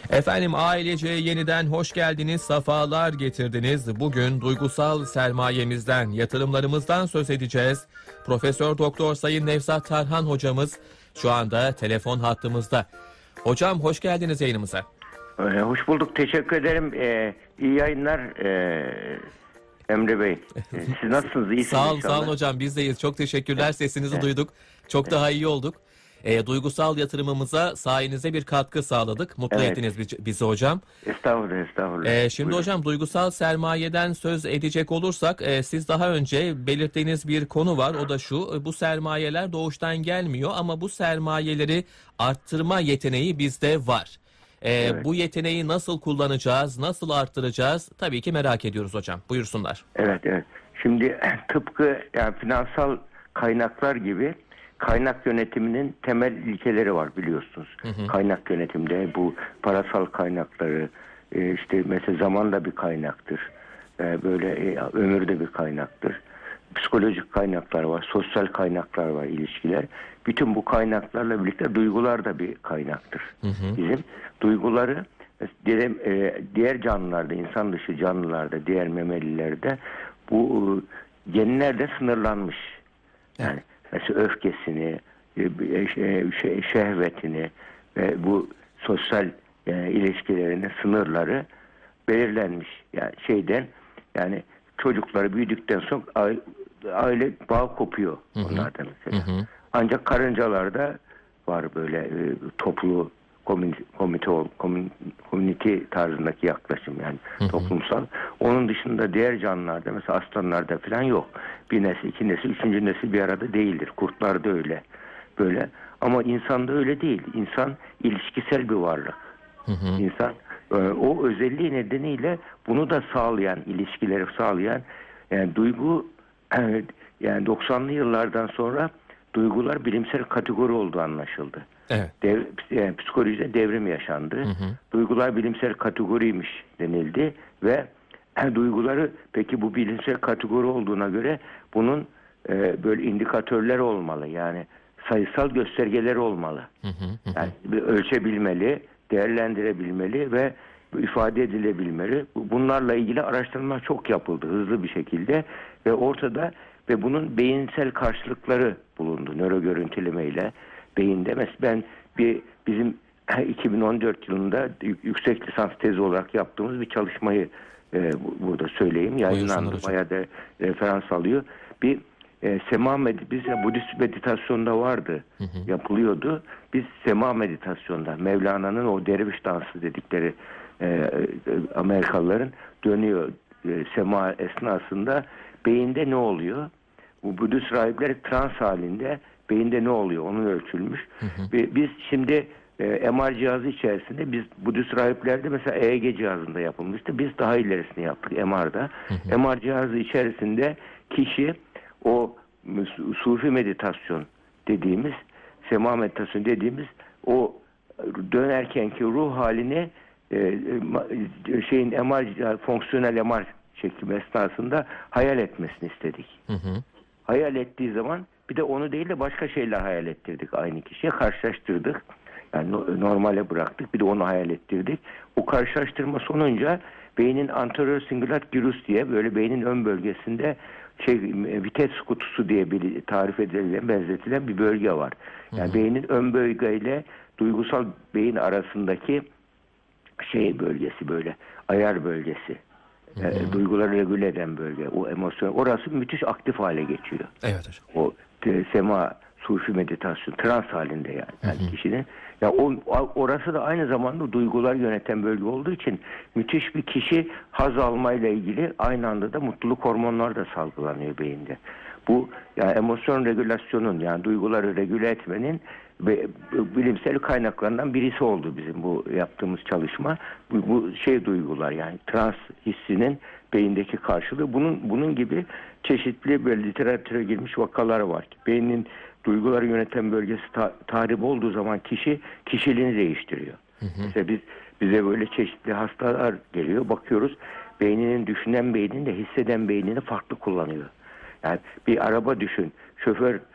Efendim ailece yeniden hoş geldiniz, sefalar getirdiniz. Bugün duygusal sermayemizden, yatırımlarımızdan söz edeceğiz. Profesör Doktor Sayın Nevzat Tarhan hocamız şu anda telefon hattımızda. Hocam hoş geldiniz yayınımıza. Hoş bulduk. Teşekkür ederim. İyi yayınlar Emre Bey. Siz nasılsınız? İyisiniz Sağ olun, inşallah. sağ olun hocam. Biz deyiz. Çok teşekkürler. Sesinizi duyduk. Çok daha iyi olduk. Duygusal yatırımımıza sayenizde bir katkı sağladık. Mutlu ettiniz bizi hocam. Estağfurullah, estağfurullah. Şimdi Buyurun. hocam duygusal sermayeden söz edecek olursak siz daha önce belirttiğiniz bir konu var. O da şu: bu sermayeler doğuştan gelmiyor ama bu sermayeleri arttırma yeteneği bizde var. Evet. Bu yeteneği nasıl kullanacağız, nasıl arttıracağız? Tabii ki merak ediyoruz hocam. Buyursunlar. Evet, evet. Şimdi tıpkı yani finansal kaynaklar gibi kaynak yönetiminin temel ilkeleri var biliyorsunuz. Kaynak yönetimde bu parasal kaynakları, işte mesela zaman da bir kaynaktır. Böyle ömür de bir kaynaktır. Psikolojik kaynaklar var, sosyal kaynaklar var, ilişkiler. Bütün bu kaynaklarla birlikte duygular da bir kaynaktır. Bizim duyguları diğer canlılarda, insan dışı canlılarda, diğer memelilerde bu genlerde sınırlanmış. Yani mesela öfkesini, şehvetini ve bu sosyal ilişkilerinin sınırları belirlenmiş. Yani çocukları büyüdükten sonra aile bağı kopuyor onlardan mesela. Ancak karıncalarda var böyle toplu community tarzındaki yaklaşım, yani toplumsal. Onun dışında diğer canlılarda mesela aslanlarda falan yok. Bir nesil, iki nesil, üçüncü nesil bir arada değildir. Kurtlarda öyle. Böyle. Ama insanda öyle değil. İnsan ilişkisel bir varlık. İnsan o özelliği nedeniyle bunu da sağlayan, ilişkileri sağlayan yani duygu, yani 90'lı yıllardan sonra duygular bilimsel kategori olduğu anlaşıldı. Evet. Psikolojide devrim yaşandı. Duygular bilimsel kategoriymiş denildi ve duyguları, peki bu bilimsel kategori olduğuna göre bunun böyle indikatörler olmalı. Yani sayısal göstergeleri olmalı. Yani ölçebilmeli, değerlendirebilmeli ve ifade edilebilmeli. Bunlarla ilgili araştırmalar çok yapıldı hızlı bir şekilde ve ortada ve bunun beyinsel karşılıkları bulundu nöro görüntülemeyle beyinde. Mesela bizim 2014 yılında yüksek lisans tezi olarak yaptığımız bir çalışmayı burada söyleyeyim. Yayınlandı, bayağı da referans alıyor. Bir biz Budist meditasyonda vardı, yapılıyordu. Biz sema meditasyonda, Mevlana'nın o derviş dansı dedikleri Amerikalıların dönüyor sema esnasında beyinde ne oluyor? Bu Budist rahipler trans halinde beyinde ne oluyor? Onun ölçülmüş. Ve biz şimdi MR cihazı içerisinde, biz Budist rahiplerde mesela EEG cihazında yapılmıştı. Biz daha ilerisini yaptık MR'da. MR cihazı içerisinde kişi o sufi meditasyon dediğimiz, sema meditasyon dediğimiz o dönerkenki ruh halini fonksiyonel MR çekimi esnasında hayal etmesini istedik. Hayal ettiği zaman bir de onu değil de başka şeyler hayal ettirdik aynı kişiye, karşılaştırdık. Yani normale bıraktık, bir de onu hayal ettirdik. O karşılaştırma sonunca beynin anterior cingulate gyrus diye böyle beynin ön bölgesinde vites kutusu diye bir tarif edilen, benzetilen bir bölge var. Yani beynin ön bölgeyle duygusal beyin arasındaki bölgesi, böyle ayar bölgesi. Duyguları regüle eden bölge, o emosyon, orası müthiş aktif hale geçiyor. Evet hocam. O sema, sufi meditasyon, trans halinde yani kişinin. Ya orası da aynı zamanda duygular yöneten bölge olduğu için müthiş bir kişi haz almayla ilgili aynı anda da mutluluk hormonları da salgılanıyor beyinde. Bu yani emosyon regülasyonun, yani duyguları regüle etmenin ve bilimsel kaynaklarından birisi oldu bizim bu yaptığımız çalışma. Bu duygular, yani trans hissinin beyindeki karşılığı. Bunun gibi çeşitli böyle literatüre girmiş vakalar var. Beynin duyguları yöneten bölgesi tahrip olduğu zaman kişiliğini değiştiriyor. Mesela bize böyle çeşitli hastalar geliyor, bakıyoruz düşünen beynini de hisseden beynini farklı kullanıyor. Yani bir araba düşün, şoför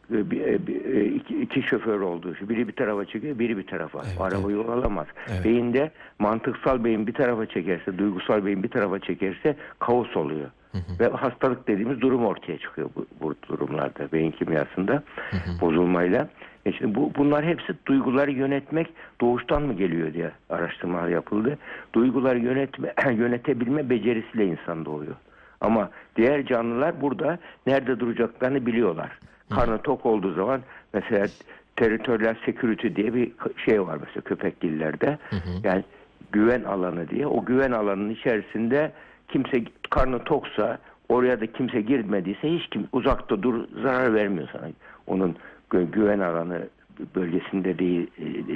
iki şoför olduğu için biri bir tarafa çekiyor, biri bir tarafa. Evet, O araba yol alamaz. Evet. Beyinde mantıksal beyin bir tarafa çekerse, duygusal beyin bir tarafa çekerse kaos oluyor. Ve hastalık dediğimiz durum ortaya çıkıyor bu durumlarda, beyin kimyasında bozulmayla. Şimdi bunlar hepsi duyguları yönetmek doğuştan mı geliyor diye araştırmalar yapıldı. Duyguları yönetebilme becerisiyle insan doğuyor. Ama diğer canlılar burada nerede duracaklarını biliyorlar. Karnı tok olduğu zaman mesela territorial security diye bir şey var mesela köpekgillerde. Yani güven alanı diye. O güven alanının içerisinde kimse karnı toksa, oraya da kimse girmediyse hiç kim uzakta dur, zarar vermiyor sana. Onun güven alanı bölgesinde değil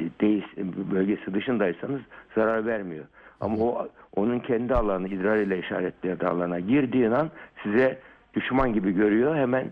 bölgesi dışındaysanız zarar vermiyor. Ama onun kendi alanı, idrar ile işaretlediği alana girdiğin an size düşman gibi görüyor, hemen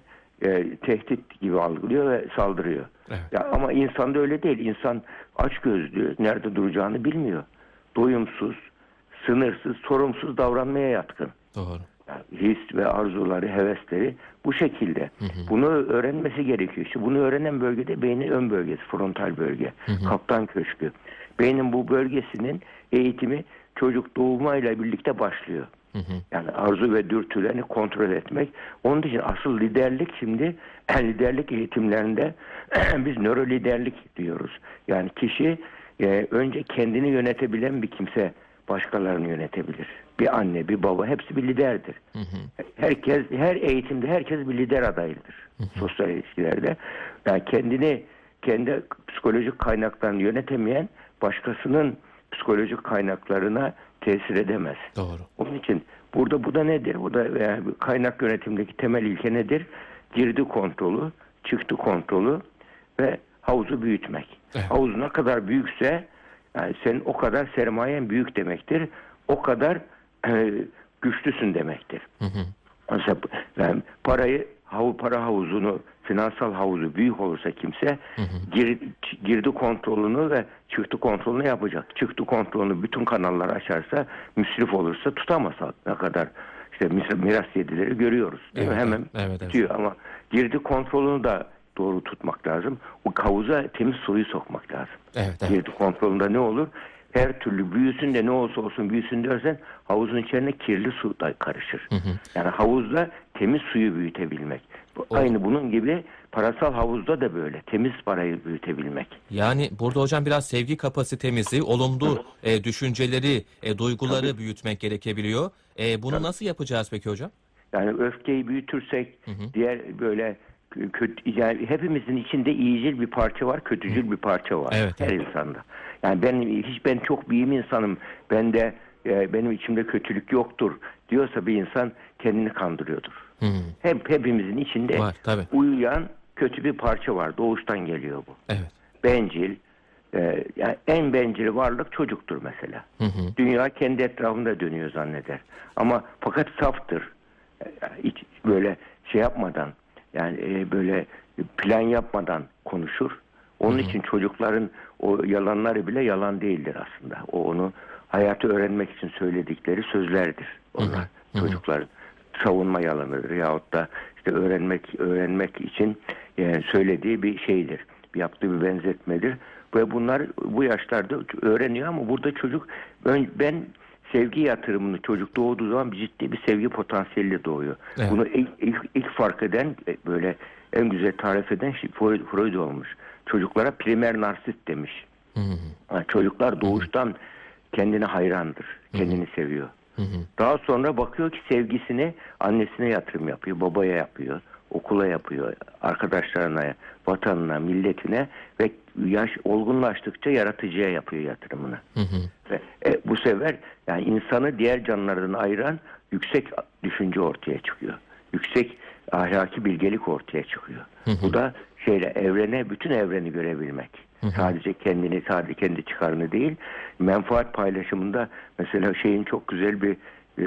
tehdit gibi algılıyor ve saldırıyor. Evet. Ya, ama insanda öyle değil. İnsan açgözlü, nerede duracağını bilmiyor. Doyumsuz, sınırsız, sorumsuz davranmaya yatkın. Doğru. Yani his ve arzuları, hevesleri bu şekilde. Bunu öğrenmesi gerekiyor. İşte bunu öğrenen bölgede beynin ön bölgesi, frontal bölge, kaptan köşkü. Beynin bu bölgesinin eğitimi çocuk doğumayla birlikte başlıyor. Yani arzu ve dürtülerini kontrol etmek. Onun için asıl liderlik şimdi liderlik eğitimlerinde biz nöro liderlik diyoruz. Yani kişi önce kendini yönetebilen bir kimse başkalarını yönetebilir. Bir anne, bir baba hepsi bir liderdir. Herkes, her eğitimde herkes bir lider adayıdır. Sosyal ilişkilerde. Yani kendi psikolojik kaynaklarını yönetemeyen başkasının psikolojik kaynaklarına tesir edemez. Doğru. Onun için burada bu da nedir? Bu da yani kaynak yönetimdeki temel ilke nedir? Girdi kontrolü, çıktı kontrolü ve havuzu büyütmek. Evet. Havuz ne kadar büyükse yani senin o kadar sermayen büyük demektir. O kadar güçlüsün demektir. Mesela yani para havuzunu, finansal havuzu büyük olursa kimse girdi kontrolünü ve çıktı kontrolünü yapacak. Çıktı kontrolünü bütün kanalları açarsa, müsrif olursa tutamaz. Ne kadar işte miras yedileri görüyoruz. Değil mi? Hemen bitiyor ama girdi kontrolünü de doğru tutmak lazım. O havuza temiz suyu sokmak lazım. Girdi kontrolünde ne olur? Her türlü büyüsün de ne olsa olsun büyüsün dersen havuzun içerisine kirli su da karışır. Yani havuzda temiz suyu büyütebilmek. Aynı bunun gibi parasal havuzda da böyle. Temiz parayı büyütebilmek. Yani burada hocam biraz sevgi kapasitemizi, olumlu düşünceleri, duyguları büyütmek gerekebiliyor. Bunu nasıl yapacağız peki hocam? Yani öfkeyi büyütürsek, diğer böyle kötü, yani hepimizin içinde iyicil bir parça var, kötücül bir parça var. Her insanda. Yani ben çok iyi insanım. Benim içimde kötülük yoktur diyorsa bir insan kendini kandırıyordur. Hepimizin içinde var, uyuyan kötü bir parça var. Doğuştan geliyor bu. Evet. Bencil. Yani en bencil varlık çocuktur mesela. Dünya kendi etrafında dönüyor zanneder. Ama fakat saftır. Hiç böyle şey yapmadan, yani böyle plan yapmadan konuşur. Onun için çocukların o yalanları bile yalan değildir aslında. Onu hayatı öğrenmek için söyledikleri sözlerdir. Onlar çocukların savunma yalanıdır yahut da işte öğrenmek için yani söylediği bir şeydir. Yaptığı bir benzetmedir. Ve bunlar bu yaşlarda öğreniyor ama burada çocuk ben sevgi yatırımını çocuk doğduğu zaman ciddi bir sevgi potansiyeliyle doğuyor. Evet. Bunu ilk fark eden böyle en güzel tarif eden Freud olmuş. Çocuklara primer narsist demiş. Yani çocuklar doğuştan kendine hayrandır. Kendini seviyor. Daha sonra bakıyor ki sevgisini annesine yatırım yapıyor, babaya yapıyor, okula yapıyor, arkadaşlarına, vatanına, milletine ve yaş olgunlaştıkça yaratıcıya yapıyor yatırımını. Ve bu sefer yani insanı diğer canlılardan ayıran yüksek düşünce ortaya çıkıyor. Yüksek ahlaki bilgelik ortaya çıkıyor. Bu da bütün evreni görebilmek. Sadece kendi çıkarını değil, menfaat paylaşımında mesela çok güzel bir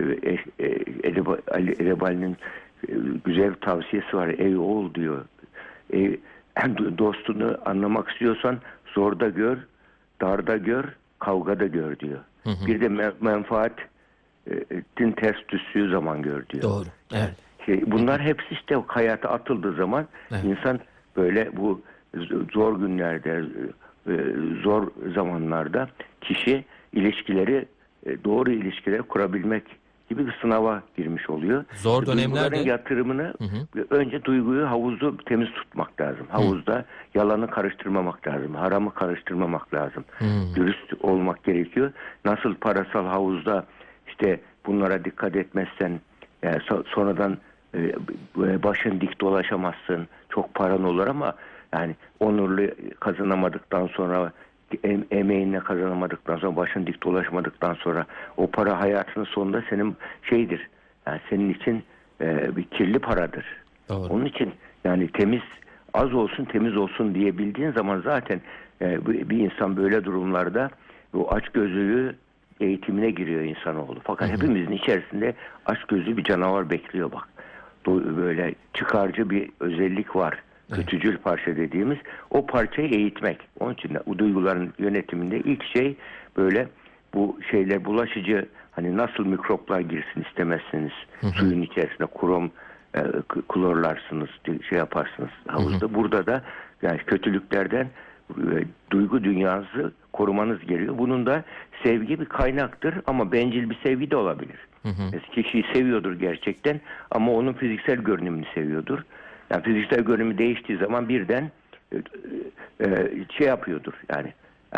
Erebali'nin güzel bir tavsiyesi var. Ey oğul diyor. Dostunu anlamak istiyorsan zorda gör, darda gör, kavgada gör diyor. Bir de menfaatin ters düştüğü zaman gör diyor. Doğru. Evet. Bunlar hepsi işte hayata atıldığı zaman insan böyle bu zor günlerde, zor zamanlarda kişi ilişkileri, doğru ilişkiler kurabilmek gibi bir sınava girmiş oluyor. Zor Duyguların dönemlerde. yatırımını önce duyguyu, havuzu temiz tutmak lazım. Havuzda yalanı karıştırmamak lazım. Haramı karıştırmamak lazım. Dürüst olmak gerekiyor. Nasıl parasal havuzda işte bunlara dikkat etmezsen sonradan başın dik dolaşamazsın. Çok paran olur ama yani onurlu kazanamadıktan sonra, emeğinle kazanamadıktan sonra, başın dik dolaşmadıktan sonra o para hayatının sonunda senin şeydir. Yani senin için bir kirli paradır. Doğru. Onun için yani temiz, az olsun temiz olsun diyebildiğin zaman zaten bir insan böyle durumlarda bu açgözlülüğü eğitimine giriyor insanoğlu. Fakat hepimizin içerisinde açgözlü bir canavar bekliyor bak. Böyle çıkarcı bir özellik var. Kötücül parça dediğimiz, o parçayı eğitmek. Onun için de bu duyguların yönetiminde ilk şey böyle bu şeyler bulaşıcı, hani nasıl mikroplar girsin istemezsiniz. Suyun içerisinde klorlarsınız, şey yaparsınız havuzda. Burada da yani kötülüklerden duygu dünyanızı korumanız gerekiyor. Bunun da sevgi bir kaynaktır ama bencil bir sevgi de olabilir. Kişiyi seviyordur gerçekten ama onun fiziksel görünümünü seviyordur. Yani fiziksel görünümü değiştiği zaman birden şey yapıyordur yani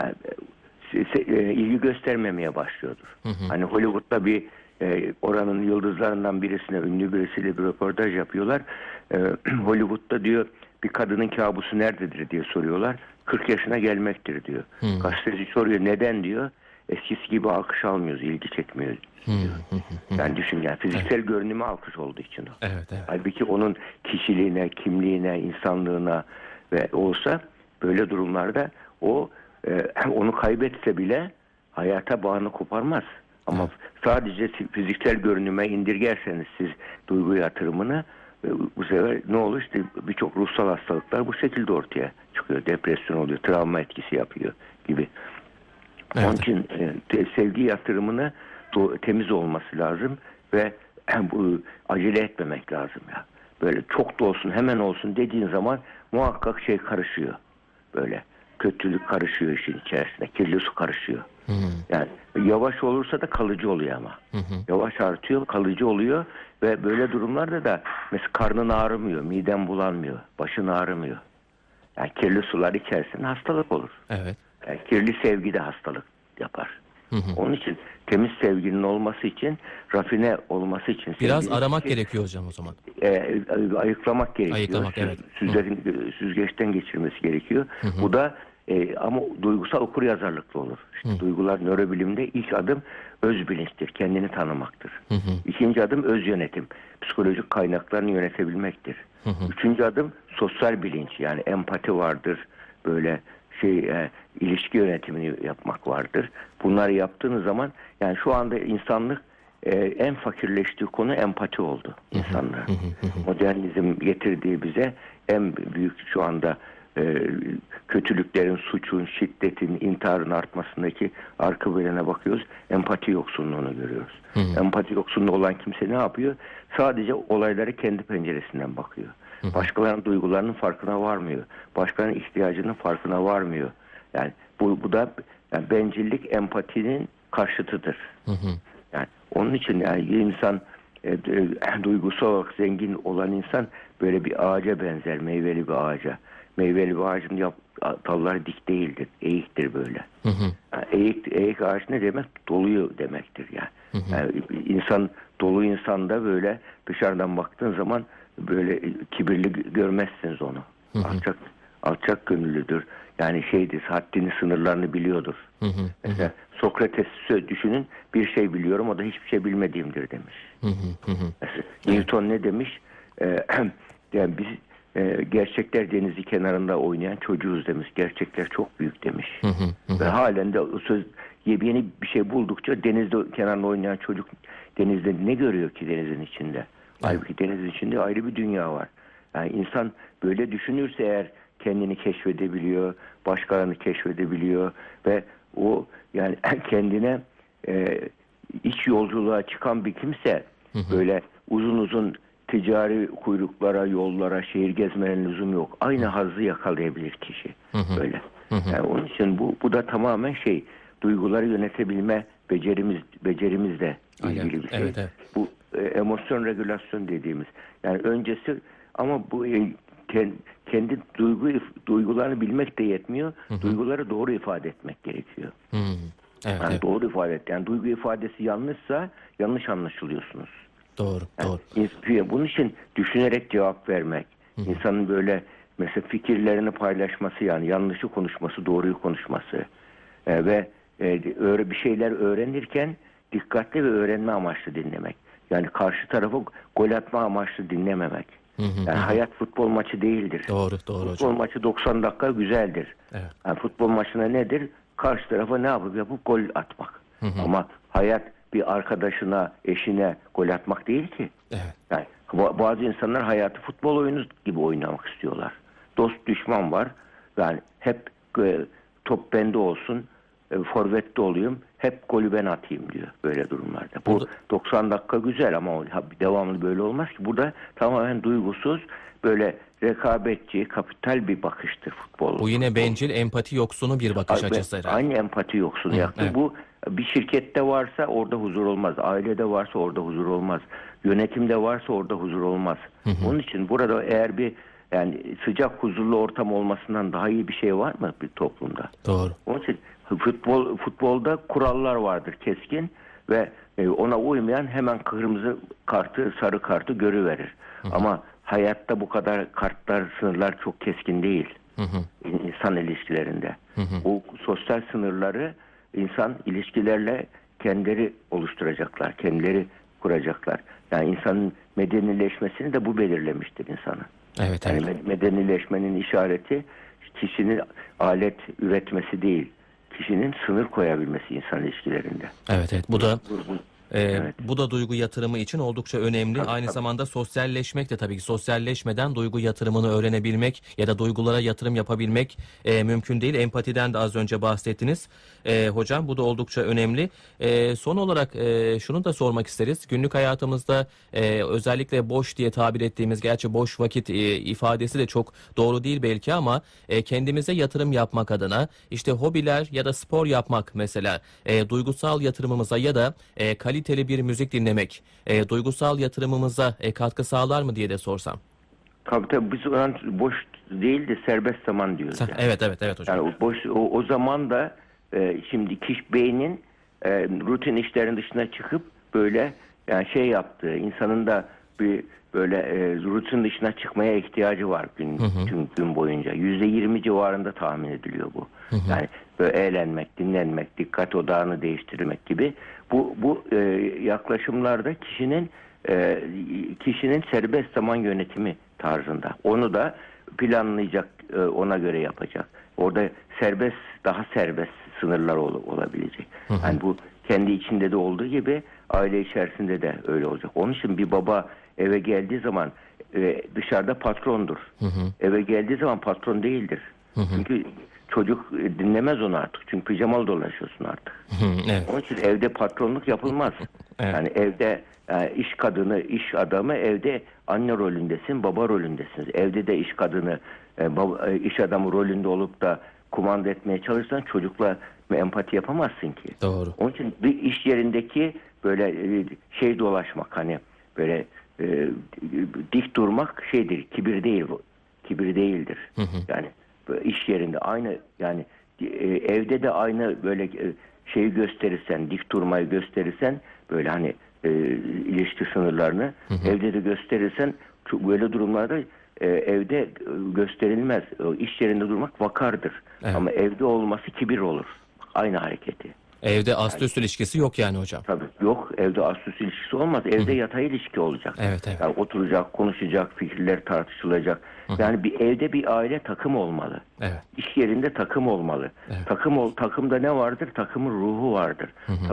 ilgi göstermemeye başlıyordur. Hani Hollywood'da bir oranın yıldızlarından birisine, ünlü birisiyle bir röportaj yapıyorlar. Hollywood'da diyor bir kadının kabusu nerededir diye soruyorlar. 40 yaşına gelmektir diyor. Gazeteci soruyor neden diyor. Eskisi gibi alkış almıyoruz, ilgi çekmiyor diyor. Yani düşün yani fiziksel görünümü alkış olduğu için o. Evet. Halbuki onun kişiliğine, kimliğine, insanlığına ve olsa böyle durumlarda o onu kaybetse bile hayata bağını koparmaz. Ama sadece fiziksel görünüme indirgerseniz siz duygu yatırımını bu sefer ne olur işte birçok ruhsal hastalıklar bu şekilde ortaya çıkıyor. Depresyon oluyor, travma etkisi yapıyor gibi. Evet. Onun için sevgi yatırımını temiz olması lazım ve bu acele etmemek lazım ya. Böyle çok da olsun, hemen olsun dediğin zaman muhakkak şey karışıyor. Böyle kötülük karışıyor işin içerisine, kirli su karışıyor. Yani yavaş olursa da kalıcı oluyor ama. Yavaş artıyor, kalıcı oluyor ve böyle durumlarda da mesela karnın ağrımıyor, miden bulanmıyor, başın ağrımıyor. Yani kirli sular içerisinde hastalık olur. Evet. Yani kirli sevgi de hastalık yapar. Onun için temiz sevginin olması için, rafine olması için Biraz aramak gerekiyor hocam o zaman. Ayıklamak gerekiyor. Ayıklamak, evet. Süzgeçten geçirmesi gerekiyor. Bu da ama duygusal okuryazarlıklı olur. İşte duygular nörobilimde ilk adım öz bilinçtir, kendini tanımaktır. İkinci adım öz yönetim, psikolojik kaynaklarını yönetebilmektir. Üçüncü adım sosyal bilinç, yani empati vardır, böyle ilişki yönetimini yapmak vardır. Bunları yaptığınız zaman yani şu anda insanlık en fakirleştiği konu empati oldu insanlığa. Modernizm getirdiği bize en büyük şu anda kötülüklerin, suçun, şiddetin, intiharın artmasındaki arka plana bakıyoruz. Empati yoksunluğunu görüyoruz. Empati yoksunluğu olan kimse ne yapıyor? Sadece olayları kendi penceresinden bakıyor. Başkalarının duygularının farkına varmıyor. Başkalarının ihtiyacının farkına varmıyor. Yani bu da yani bencillik empatinin karşıtıdır. Yani onun için yani insan duygusal olarak zengin olan insan böyle bir ağaca benzer, meyveli bir ağaca. Meyveli bir ağacın dalları dik değildir, eğiktir böyle. Yani eğik ağaç ne demek? Doluyor demektir yani. Yani insan, dolu insanda böyle dışarıdan baktığın zaman böyle kibirli görmezsiniz onu. Alçak gönüllüdür. Yani haddini, sınırlarını biliyordur. Mesela Sokrates'i düşünün, bir şey biliyorum, o da hiçbir şey bilmediğimdir demiş. Mesela Newton ne demiş? Yani biz gerçekler denizi kenarında oynayan çocuğuz demiş. Gerçekler çok büyük demiş. Ve halen de yeni bir şey buldukça denizde kenarında oynayan çocuk denizde ne görüyor ki denizin içinde? Halbuki denizin içinde ayrı bir dünya var. Yani insan böyle düşünürse eğer kendini keşfedebiliyor, başkalarını keşfedebiliyor ve o yani kendine iç yolculuğa çıkan bir kimse böyle uzun uzun ticari kuyruklara, yollara, şehir gezmenin lüzum yok. Aynı hazzı yakalayabilir kişi. Böyle. Yani onun için bu da tamamen duyguları yönetebilme becerimizle ilgili bir şey. Evet, evet. Bu emosyon regülasyon dediğimiz. Yani öncesi ama bu kendi duygularını bilmek de yetmiyor. Duyguları doğru ifade etmek gerekiyor. Evet, Yani evet. doğru ifade et. Yani duygu ifadesi yanlışsa yanlış anlaşılıyorsunuz. Doğru, doğru. Yani bunun için düşünerek cevap vermek, insanın böyle mesela fikirlerini paylaşması, yani yanlışı konuşması, doğruyu konuşması ve bir şeyler öğrenirken dikkatli ve öğrenme amaçlı dinlemek. Yani karşı tarafı gol atma amaçlı dinlememek. Yani hayat futbol maçı değildir. Doğru, doğru Futbol hocam. maçı 90 dakika güzeldir. Evet. Yani futbol maçına nedir? Karşı tarafa ne yapıp gol atmak. Ama hayat bir arkadaşına, eşine gol atmak değil ki. Evet. Yani bazı insanlar hayatı futbol oyunu gibi oynamak istiyorlar. Dost düşman var. Yani hep top bende olsun, forvette olayım, hep golü ben atayım diyor böyle durumlarda. Bu 90 dakika güzel ama devamlı böyle olmaz ki. Burada tamamen duygusuz, böyle rekabetçi, kapital bir bakıştır futbol. Bu yine bencil, empati yoksunu bir bakış açısı herhalde. Aynı empati yoksunu yaptı. Evet. Bu bir şirkette varsa orada huzur olmaz. Ailede varsa orada huzur olmaz. Yönetimde varsa orada huzur olmaz. Onun için burada eğer yani sıcak huzurlu ortam olmasından daha iyi bir şey var mı bir toplumda? Doğru. Onun için futbolda kurallar vardır keskin ve ona uymayan hemen kırmızı kartı, sarı kartı görüverir. Ama hayatta bu kadar kartlar, sınırlar çok keskin değil. İnsan ilişkilerinde. Bu sosyal sınırları insan ilişkilerle kendileri oluşturacaklar, kendileri kuracaklar. Yani insanın medenileşmesini de bu belirlemiştir insanı. Evet, Yani evet. medenileşmenin işareti kişinin alet üretmesi değil, kişinin sınır koyabilmesi insan ilişkilerinde. Evet, evet. Evet. Bu da duygu yatırımı için oldukça önemli. Tabii, Aynı tabii. zamanda sosyalleşmek de tabii ki sosyalleşmeden duygu yatırımını öğrenebilmek ya da duygulara yatırım yapabilmek mümkün değil. Empatiden de az önce bahsettiniz. Hocam bu da oldukça önemli. Son olarak şunu da sormak isteriz. Günlük hayatımızda özellikle boş diye tabir ettiğimiz, gerçi boş vakit ifadesi de çok doğru değil belki ama kendimize yatırım yapmak adına işte hobiler ya da spor yapmak mesela duygusal yatırımımıza ya da kaliteli bir müzik dinlemek duygusal yatırımımıza katkı sağlar mı diye de sorsam. Tabii biz ona boş değil de serbest zaman diyoruz. Yani. Evet hocam. Yani o zaman da şimdi beynin rutin işlerin dışına çıkıp böyle yani yaptığı, insanın da bir böyle rutin dışına çıkmaya ihtiyacı var tüm gün boyunca. %20 civarında tahmin ediliyor bu. Yani böyle eğlenmek, dinlenmek, dikkat odağını değiştirmek gibi bu yaklaşımlarda kişinin serbest zaman yönetimi tarzında. Onu da planlayacak, ona göre yapacak. Orada daha serbest sınırlar olabilecek. Yani bu kendi içinde de olduğu gibi aile içerisinde de öyle olacak. Onun için bir baba eve geldiği zaman dışarıda patrondur. Eve geldiği zaman patron değildir. Çünkü çocuk dinlemez onu artık. Çünkü pijamalı dolaşıyorsun artık. Evet. Onun için evde patronluk yapılmaz. Evet. Yani evde iş kadını, iş adamı, evde anne rolündesin, baba rolündesiniz. Evde de iş kadını, iş adamı rolünde olup da kumanda etmeye çalışsan çocukla empati yapamazsın ki. Doğru. Onun için bir iş yerindeki böyle dolaşmak, hani böyle dik durmak kibir değil bu. Kibir değildir. Yani iş yerinde aynı, yani evde de aynı böyle şeyi gösterirsen, dik durmayı gösterirsen, böyle hani ilişki sınırlarını evde de gösterirsen, böyle durumlarda evde gösterilmez. İş yerinde durmak vakardır. Evet. Ama evde olması kibir olur. Aynı hareketi. Evde ast-üst ilişkisi yok yani hocam. Tabii yok, evde ast-üst ilişkisi olmaz. Evde yatay ilişki olacak. Evet. Yani oturacak, konuşacak, fikirler tartışılacak. Yani evde bir aile takım olmalı. Evet. İş yerinde takım olmalı. Evet. Takımda ne vardır? Takımın ruhu vardır.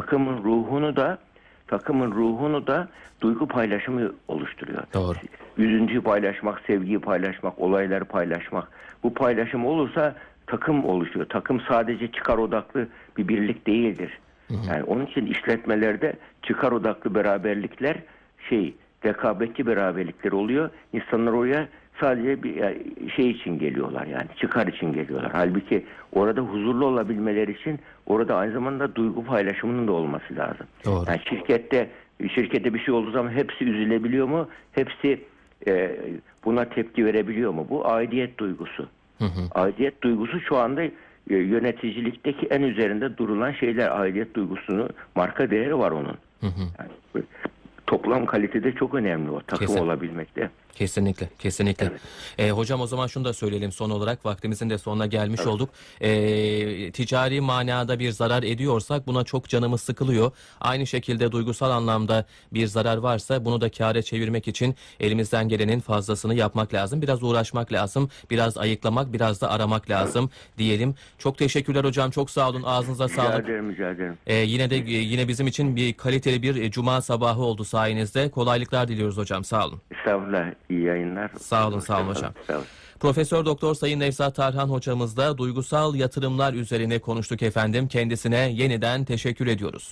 Takımın ruhunu da duygu paylaşımı oluşturuyor. Doğru. Üzüntüyü paylaşmak, sevgiyi paylaşmak, olayları paylaşmak. Bu paylaşım olursa takım oluşuyor. Takım sadece çıkar odaklı bir birlik değildir. Yani onun için işletmelerde çıkar odaklı beraberlikler rekabetçi beraberlikler oluyor. İnsanlar oraya sadece bir şey için geliyorlar, yani çıkar için geliyorlar. Halbuki orada huzurlu olabilmeleri için orada aynı zamanda duygu paylaşımının da olması lazım. Doğru. Yani şirkette bir şey olduğu zaman hepsi üzülebiliyor mu? Hepsi buna tepki verebiliyor mu? Bu aidiyet duygusu. Aidiyet duygusu şu anda yöneticilikteki en üzerinde durulan şeyler. Aidiyet duygusunu, marka değeri var onun. Yani, toplam kalitede çok önemli o takım olabilmekte. Kesinlikle, kesinlikle. Evet. Hocam o zaman şunu da söyleyelim son olarak, vaktimizin de sonuna gelmiş olduk. Ticari manada bir zarar ediyorsak buna çok canımız sıkılıyor. Aynı şekilde duygusal anlamda bir zarar varsa bunu da kâre çevirmek için elimizden gelenin fazlasını yapmak lazım. Biraz uğraşmak lazım, biraz ayıklamak, biraz da aramak lazım diyelim. Çok teşekkürler hocam, çok sağ olun, ağzınıza sağlık. Rica ederim. Yine bizim için bir kaliteli bir cuma sabahı oldu sayenizde. Kolaylıklar diliyoruz hocam, sağ olun. Estağfurullah, iyi yayınlar. Sağ olun hocam. Sağ olun. Profesör Doktor Sayın Nevzat Tarhan hocamızla duygusal yatırımlar üzerine konuştuk efendim. Kendisine yeniden teşekkür ediyoruz.